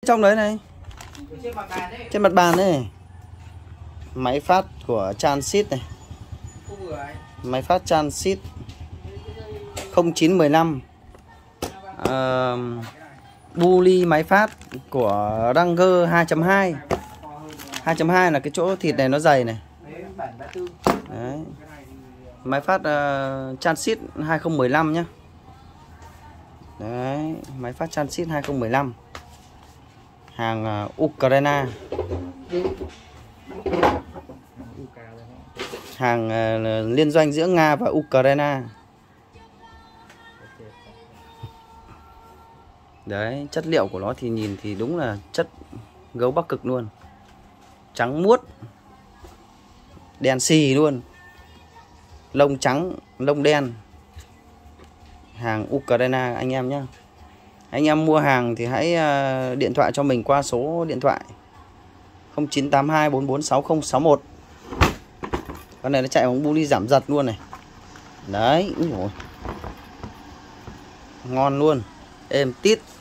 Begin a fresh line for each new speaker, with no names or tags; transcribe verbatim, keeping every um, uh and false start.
trong đấy này. Trên mặt bàn này. Máy phát của Transit này. Máy phát Transit không chín một lăm. à, Bu ly máy phát của Ranger hai chấm hai. hai chấm hai là cái chỗ thịt này nó dày này. Đấy. Máy phát uh, Transit hai không một lăm nhá. Đấy, máy phát Transit hai không một lăm. Hàng uh, Ukraine. Hàng uh, liên doanh giữa Nga và Ukraine. Đấy, chất liệu của nó thì nhìn thì đúng là chất gấu Bắc Cực luôn. Trắng muốt, đen xì luôn. Lông trắng, lông đen. Hàng Ukraine anh em nhé. Anh em mua hàng thì hãy uh, điện thoại cho mình qua số điện thoại không chín tám hai bốn bốn sáu không sáu một. Con này nó chạy bằng bu ly giảm giật luôn này. Đấy, úi dồi. Ngon luôn, êm tít.